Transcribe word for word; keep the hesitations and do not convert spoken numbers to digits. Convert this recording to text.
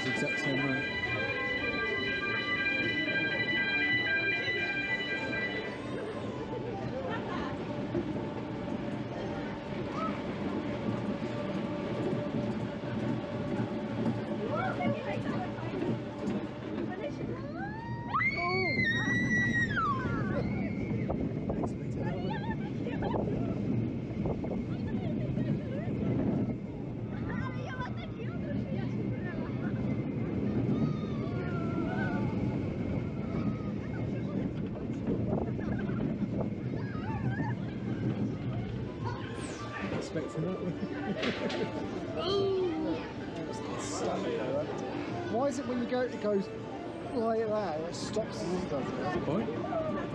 it's the exact same way. Why is it when you go, it goes like that, it stops as it does it? That's the point.